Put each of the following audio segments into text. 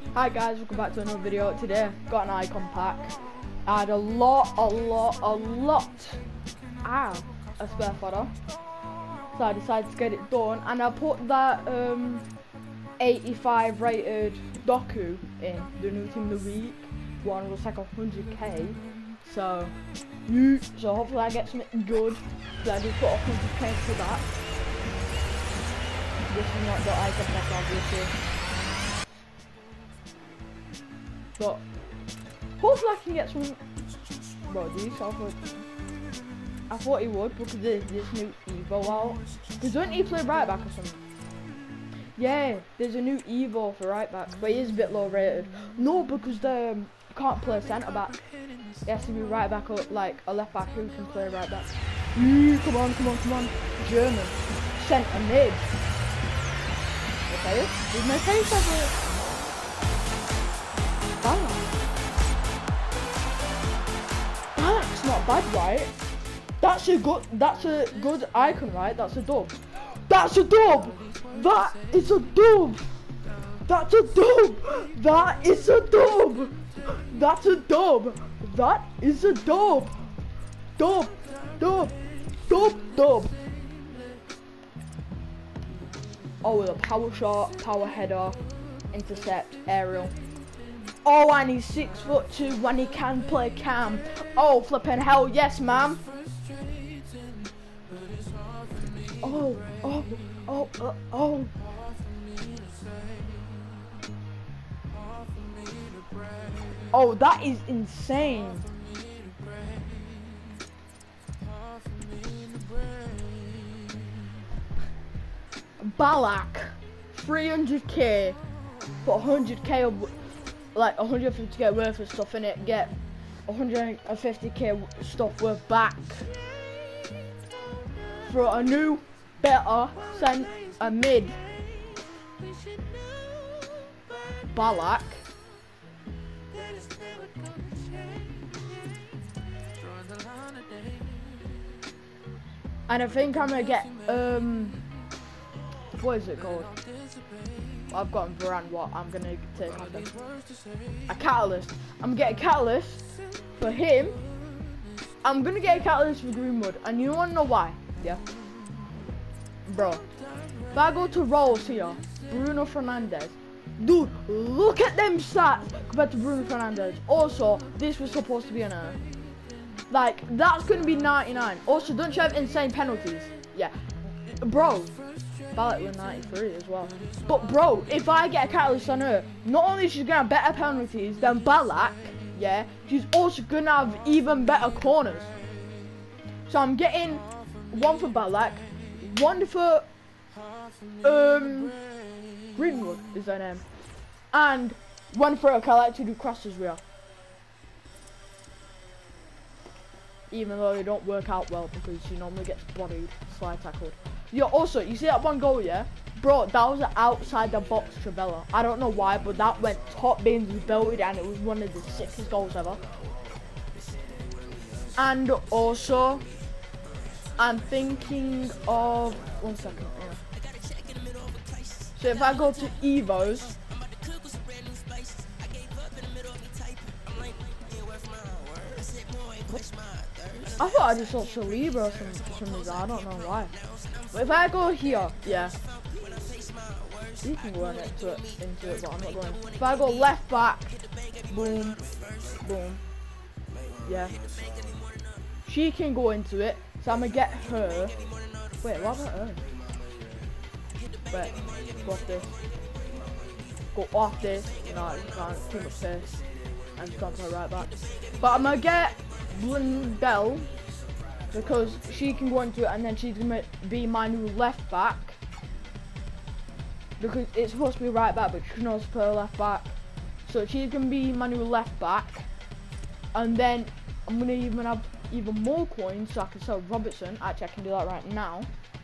Hi guys, welcome back to another video. Today, got an icon pack. I had a lot of spare fodder. So I decided to get it done, and I put that 85 rated Doku in, the new team of the week. One was like 100k. So hopefully I get something good. So I just put 100k for that. This is not the icon pack, obviously. But hopefully I can get some. Bro, these I thought he would because there's this new Evo out. Because don't he play right back or something? Yeah, there's a new Evo for right back, but he is a bit low rated. No, because you can't play centre back. It has to be right back or like a left back who can play right back. Come on. German. Centre mid. Okay, did my face ever? Balak's not bad, right? That's a good icon, right? That's a dub. That's a dub! That is a dub! That's a dub! That is a dub! That's a dub! That is a dub! Dub! Oh, with a power shot, power header, intercept, aerial. Oh, and he's 6'2" when he can play cam. Oh, flipping hell, yes, ma'am. Oh. Oh, that is insane. Balak, 300k, put 100k of, like 150k worth of stuff in it, get 150k stuff worth back for a new, better, send a mid Balak. And I think I'm gonna get what is it called? I've gotten Varane. What I'm gonna take off them. A catalyst. I'm gonna get a catalyst for him. I'm gonna get a catalyst for Greenwood, and you wanna know why? Yeah, bro. If I go to roles here, Bruno Fernandes, dude, look at them stats compared to Bruno Fernandes. Also, this was supposed to be an like that's gonna be 99. Also, don't you have insane penalties? Yeah, bro. Balak with 93 as well. But bro, if I get a catalyst on her, not only is she gonna have better penalties than Balak, yeah, she's also gonna have even better corners. So I'm getting one for Balak, one for Greenwood is her name, and one for a Kalak to do crosses real. Even though they don't work out well because she normally gets bodied, slide tackled. Yeah, also, you see that one goal, yeah? Bro, that was an outside the box Travella. I don't know why, but that went top bins, was belted, and it was one of the sickest goals ever. And also, I'm thinking of, 1 second, yeah. So if I go to Evos, I thought I just saw Saliba for some reason, I don't know why. But if I go here, yeah. You can go into it, but I'm not going. If I go left back, boom, yeah. She can go into it, so I'm gonna get her. Wait, what about her? Wait, go off this. Go off this. No, you can't. Too much space. I'm just gonna play right back. But I'm gonna get Blundell because she can go into it, and then she's gonna be my new left back because it's supposed to be right back, but she can also play left back. So she's gonna be my new left back, and then I'm gonna even have even more coins so I can sell Robertson. Actually, I can do that right now.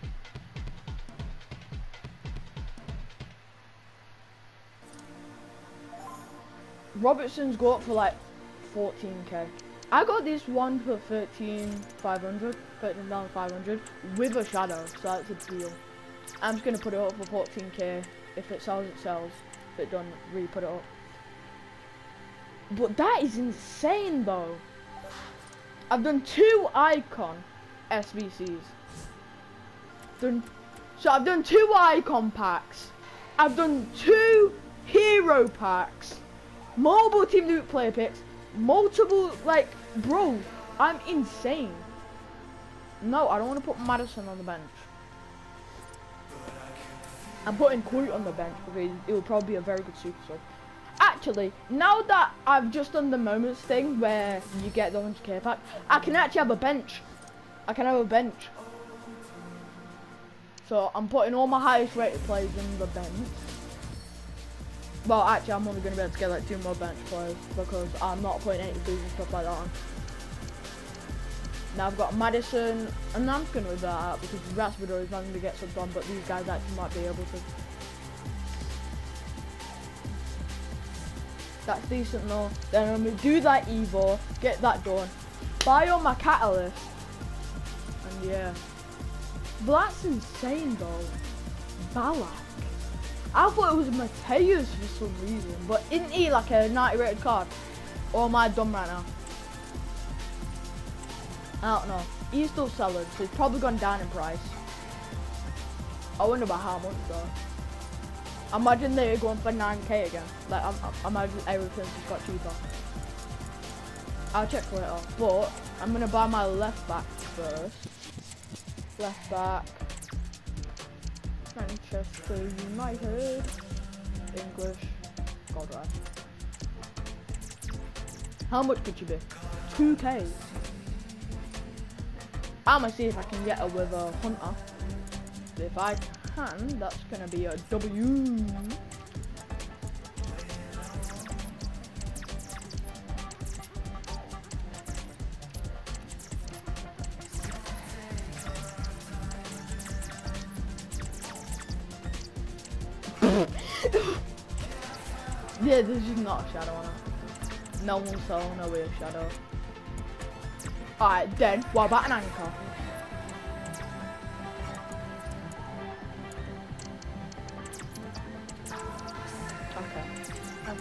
Robertson's go up for like 14k. I got this one for 13,500 with a shadow, so that's a deal. I'm just gonna put it up for 14k. If it sells, it sells. If it don't, re-put it up. But that is insane though. I've done 2 icon SBCs. So I've done 2 icon packs. I've done 2 hero packs. Multiple team loot player picks. Multiple, like, bro, I'm insane. No, I don't want to put Madison on the bench. I'm putting Quote on the bench because it will probably be a very good super sub. Actually, now that I've just done the moments thing where you get the 100k pack, I can actually have a bench. I can have a bench. So I'm putting all my highest rated players in the bench. Well, actually, I'm only going to be able to get like 2 more bench players because I'm not putting 83s and stuff like that on. Now I've got Madison, and I'm just going to leave that out because Raspador is not going to get subbed on, but these guys actually might be able to. That's decent though. Then I'm going to do that Evo, get that done, buy all my catalyst, and yeah. But that's insane though. Balak. I thought it was Mateus for some reason, but isn't he like a 90 rated card? Or am I dumb right now? I don't know. He's still selling, so he's probably gone down in price. I wonder about how much though. Imagine they're going for 9k again. Like, imagine everything's just got cheaper. I'll check later. But I'm gonna buy my left back first. Left back. Manchester United. English. God, right. How much could you be? 2k. I'm gonna see if I can get her with a Hunter. If I can, that's gonna be a W. Yeah, this is not a shadow on her. No one's selling away a shadow. Alright, then, what about an anchor? Okay.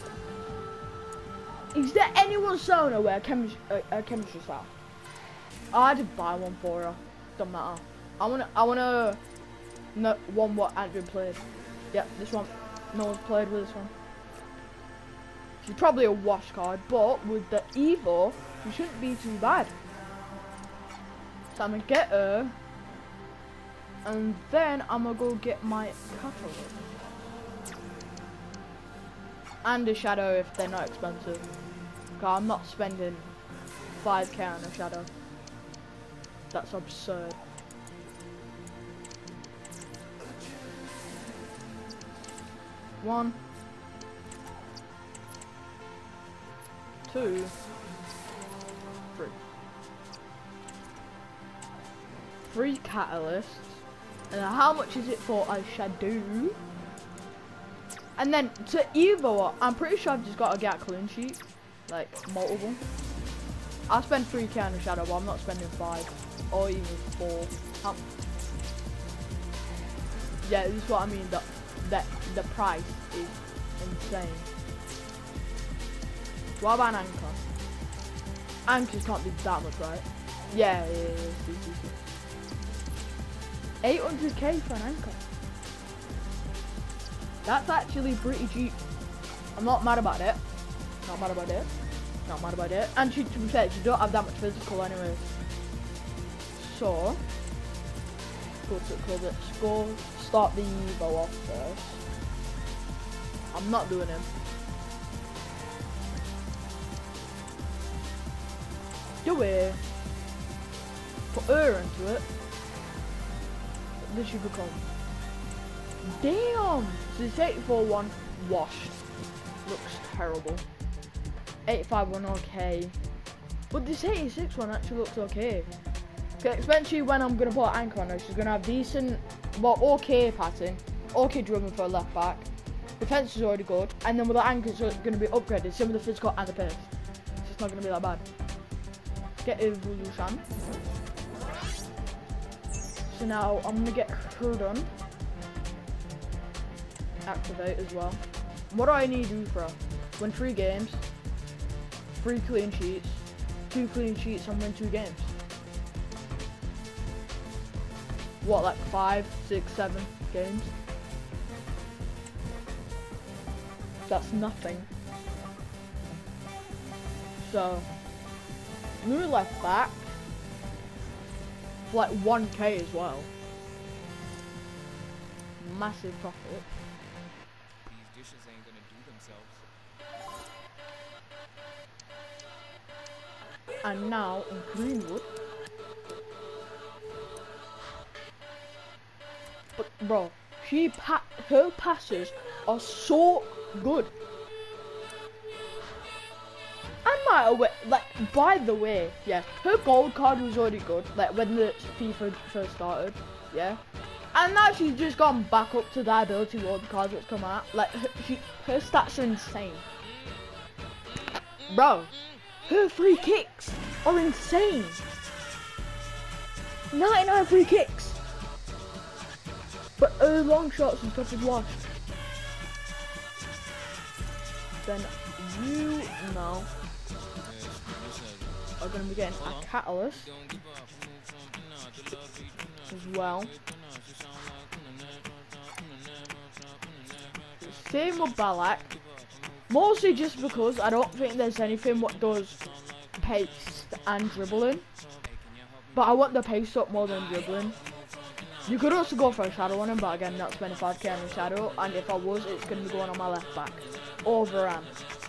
Is there anyone selling away a chemistry style? I did buy one for her. Doesn't matter. I wanna know one what Andrew played. Yep, this one. No one's played with this one. She's probably a wash card, but with the Evo, she shouldn't be too bad. So I'm gonna get her, and then I'm gonna go get my catalog. And a shadow if they're not expensive. Okay, I'm not spending 5k on a shadow. That's absurd. One. 2, 3. 3 catalysts. And how much is it for a shadow? And then to Evo, I'm pretty sure I've just got to get a clean sheet. Like multiple. I'll spend 3k on a shadow, but I'm not spending 5 or even 4. Yeah, this is what I mean. The price is insane. What about an anchor? Anchors can't be that much, right? Yeah. 800k for an anchor. That's actually pretty cheap. I'm not mad about it. Not mad about it. Not mad about it. And to be fair, you don't have that much physical anyway. So, go to club. Let's go start the Evo off first. I'm not doing him. Do it. Put her into it. This should become. Damn! So this 84 one washed. Looks terrible. 85 one okay. But this 86 one actually looks okay. Okay, especially when I'm gonna put anchor on her, she's gonna have decent, well, okay pattern, okay driven for a left back. Defense is already good, and then with the anchor, it's gonna be upgraded, some of the physical and the pace. So it's not gonna be that bad. Get evolution. So now I'm gonna get her done. Activate as well. What do I need to do for her? Win 3 games. 3 clean sheets, 2 clean sheets, and win 2 games. What, like 5, 6, 7 games? That's nothing. So, new left back for like 1k as well. Massive profit. These dishes ain't gonna do themselves. And now Greenwood. But bro, her passes are so good. Like, by the way, yeah, her gold card was already good, like when the FIFA first started, yeah. And now she's just gone back up to the ability world cards that's come out. Like, her stats are insane. Bro, her free kicks are insane. 99 free kicks. But her long shots and stuff is washed. Then you now are going to be getting a catalyst as well. Same with Ballack, mostly just because I don't think there's anything what does pace and dribbling, but I want the pace up more than dribbling. You could also go for a shadow on him, but again, not spending 5k on a shadow, and if I was, it's going to be going on my left back over Varane.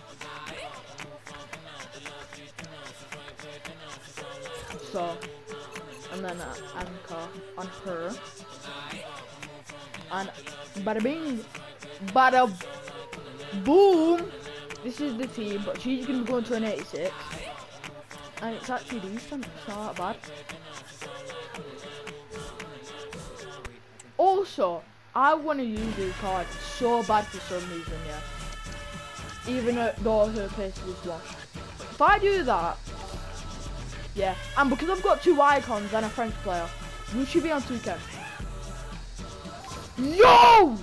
So, and then anchor on her, and bada bing, bada boom. This is the team, but she's gonna be going to an 86, and it's actually decent. It's not that bad. Also, I want to use this card so bad for some reason, yeah. Even though her pace was washed. If I do that. Yeah, and because I've got 2 icons and a French player, we should be on 2k. No!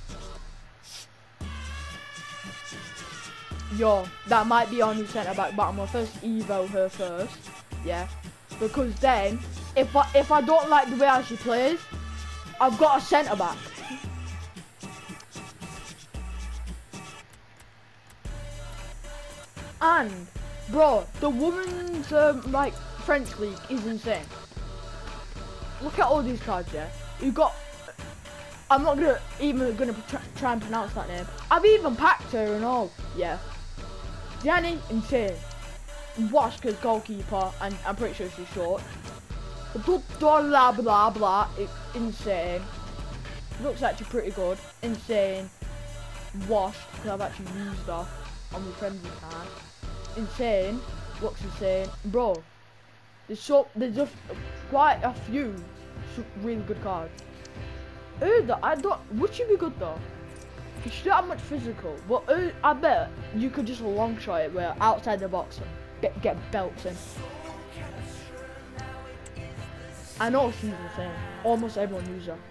Yo, that might be on the centre back, but I'm gonna first evo her first. Yeah, because then if I don't like the way she plays, I've got a centre back. And bro, the women's like French league is insane. Look at all these cards, yeah. You got. I'm not even gonna try and pronounce that name. I've even packed her and all. Yeah. Gianni, insane. Washka's goalkeeper, and I'm pretty sure she's short. Blah blah blah. It's insane. Looks actually pretty good. Insane. Washed, because I've actually used her on my friendly card. Insane. Looks insane. Bro, there's just quite a few really good cards. Would she be good though? Because she don't have much physical, but I bet you could just long shot it where outside the box and get belts in. I know she's insane. Almost everyone uses her.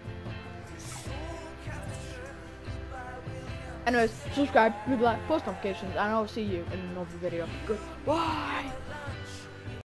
Anyways, subscribe, leave a like, post notifications, and I'll see you in another video. Goodbye.